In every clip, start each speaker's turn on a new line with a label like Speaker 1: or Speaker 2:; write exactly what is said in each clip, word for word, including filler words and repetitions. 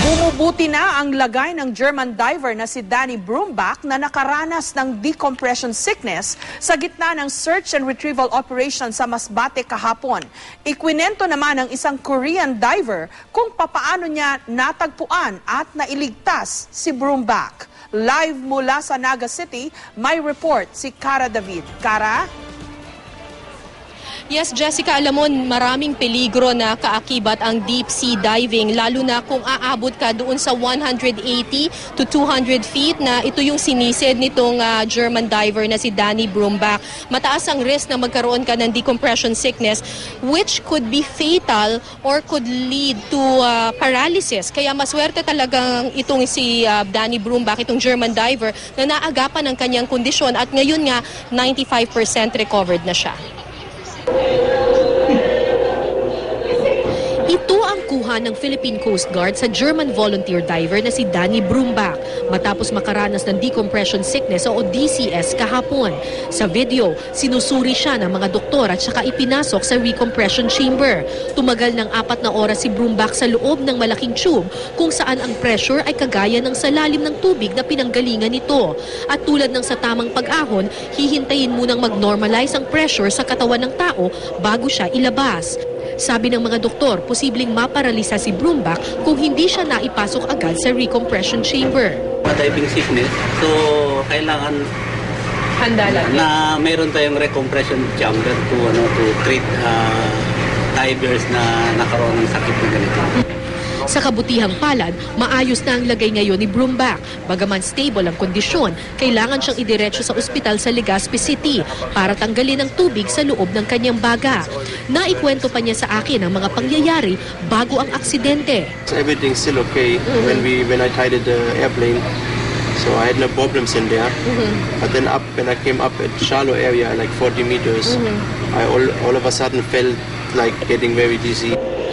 Speaker 1: Bumubuti na ang lagay ng German diver na si Danny Brumbach na nakaranas ng decompression sickness sa gitna ng search and retrieval operation sa Masbate kahapon. Ikwinento naman ng isang Korean diver kung papaano niya natagpuan at nailigtas si Brumbach. Live mula sa Naga City, may report si Cara David. Cara?
Speaker 2: Yes, Jessica, alam mo, maraming peligro na kaakibat ang deep sea diving, lalo na kung aabot ka doon sa one hundred eighty to two hundred feet na ito yung sinisid nitong uh, German diver na si Danny Brumbach. Mataas ang risk na magkaroon ka ng decompression sickness which could be fatal or could lead to uh, paralysis. Kaya maswerte talagang itong si uh, Danny Brumbach, itong German diver, na naagapan ng kanyang kondisyon at ngayon nga ninety-five percent recovered na siya. Ito ang kuha ng Philippine Coast Guard sa German volunteer diver na si Danny Brumbach matapos makaranas ng decompression sickness o D C S kahapon. Sa video, sinusuri siya ng mga doktor at saka ipinasok sa recompression chamber. Tumagal ng apat na oras si Brumbach sa loob ng malaking tube kung saan ang pressure ay kagaya ng sa lalim ng tubig na pinanggalingan nito. At tulad ng sa tamang pag-ahon, hihintayin munang mag-normalize ang pressure sa katawan ng tao bago siya ilabas. Sabi ng mga doktor, posibleng maparalisa si Brumbach kung hindi siya naipasok agad sa recompression chamber.
Speaker 3: Diving sickness, so kailangan
Speaker 2: handa lang
Speaker 3: na mayroon tayong recompression chamber to ano to treat uh, divers na nakaroon ng sakit na ganito.
Speaker 2: Sa kabutihang palad, maayos na ang lagay ngayon ni Brumbach. Bagaman stable ang kondisyon, kailangan siyang idiretso sa ospital sa Legazpi City para tanggalin ang tubig sa loob ng kanyang baga. Naikwento pa niya sa akin ang mga pangyayari bago ang aksidente.
Speaker 4: Everything's still okay mm-hmm. when we when I tied the airplane. So I had no problems in there. Mm-hmm. But then up when I came up at shallow area like forty meters, mm-hmm. I all, all of a sudden felt like getting very dizzy.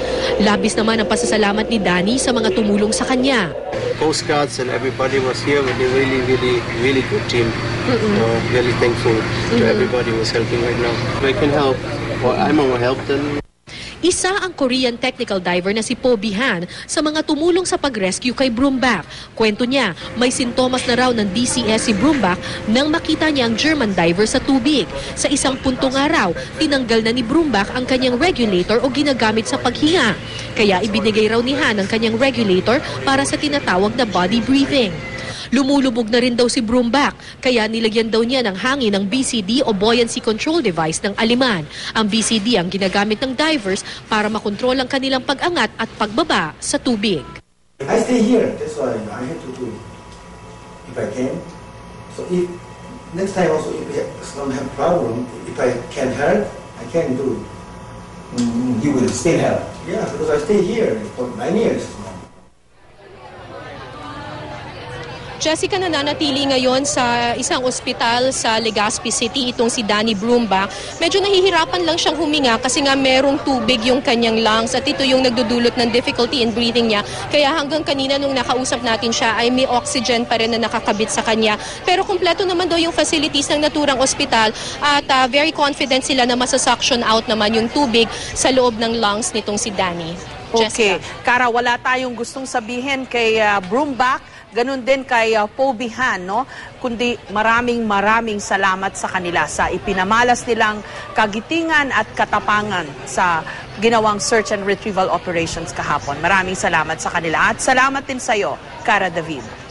Speaker 2: Labis naman ang pasasalamat ni Danny sa mga tumulong sa kanya.
Speaker 4: Coast Guards and everybody was here with a really, really, really good team. Mm-hmm. uh, really thankful mm-hmm. to everybody who was helping right now. If I can help, or I'm gonna help them.
Speaker 2: Isa ang Korean technical diver na si Po Bihan sa mga tumulong sa pag-rescue kay Brumbach. Kwento niya, may sintomas na raw ng D C S si Brumbach nang makita niya ang German diver sa tubig. Sa isang punto nga raw, tinanggal na ni Brumbach ang kanyang regulator o ginagamit sa paghinga. Kaya ibinigay raw ni Han ang kanyang regulator para sa tinatawag na body breathing. Lumulubog na rin daw si Brumbach, kaya nilagyan daw niya ng hangin ng B C D o buoyancy control device ng Aleman. Ang B C D ang ginagamit ng divers para makontrol ang kanilang pag-angat at pagbaba sa tubig.
Speaker 5: I stay here, that's why I have to do it. If I can. So if next time also if I don't have problem, if I can help, I can do it. Mm, you will still help. Yeah, because I stay here for nine years.
Speaker 2: Jessica, nananatili ngayon sa isang ospital sa Legazpi City itong si Danny Brumbach. Medyo nahihirapan lang siyang huminga kasi nga merong tubig yung kanyang lungs at ito yung nagdudulot ng difficulty in breathing niya. Kaya hanggang kanina nung nakausap natin siya ay may oxygen pa rin na nakakabit sa kanya. Pero kumpleto naman daw yung facilities ng naturang ospital at uh, very confident sila na masasuction out naman yung tubig sa loob ng lungs nitong si Danny.
Speaker 1: Okay.
Speaker 2: Jessica.
Speaker 1: Cara, wala tayong gustong sabihin kay uh, Brumbach. Ganun din kay uh, Po Bihan, no? Kundi maraming maraming salamat sa kanila sa ipinamalas nilang kagitingan at katapangan sa ginawang search and retrieval operations kahapon. Maraming salamat sa kanila at salamat din sa iyo, Cara David.